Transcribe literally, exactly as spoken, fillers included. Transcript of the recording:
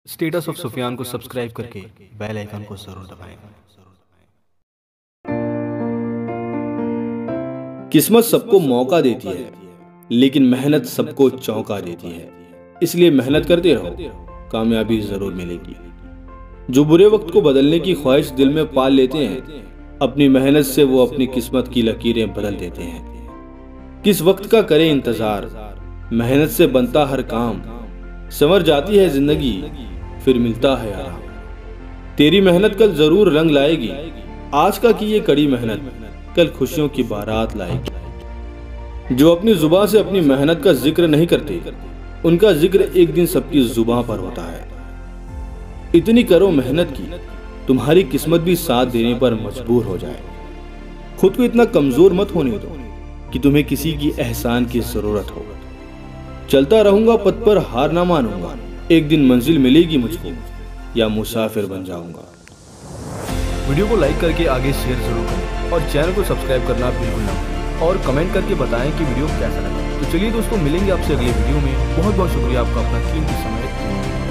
Status of Sufiyan को subscribe करके bell icon को जरूर दबाएं। किस्मत सबको मौका देती है, लेकिन मेहनत सबको चौंका देती है। इसलिए मेहनत करते रहो, कामयाबी जरूर मिलेगी। जो बुरे वक्त को बदलने की ख्वाहिश दिल में पाल लेते हैं, अपनी मेहनत से वो अपनी किस्मत की लकीरें बदल देते हैं। किस वक्त का करें इंतजार, मेहनत से बनता हर काम। संवर जाती है जिंदगी, फिर मिलता है आराम। तेरी मेहनत कल जरूर रंग लाएगी। आज का की ये कड़ी मेहनत कल खुशियों की बारात लाएगी। जो अपनी जुबान से अपनी मेहनत का जिक्र नहीं करते, उनका जिक्र एक दिन सबकी जुबान पर होता है। इतनी करो मेहनत की, तुम्हारी किस्मत भी साथ देने पर मजबूर हो जाए। खुद को इतना कमजोर मत होने दो कि तुम्हें किसी की एहसान की जरूरत हो। चलता रहूंगा पथ पर, हार ना मानूंगा। एक दिन मंजिल मिलेगी मुझको, या मुसाफिर बन जाऊंगा। वीडियो को लाइक करके आगे शेयर जरूर करें और चैनल को सब्सक्राइब करना बिल्कुल ना भूलें और कमेंट करके बताएं कि वीडियो कैसा लगा। तो चलिए दोस्तों, मिलेंगे आपसे अगले वीडियो में। बहुत बहुत शुक्रिया आपका अपना कीमती समय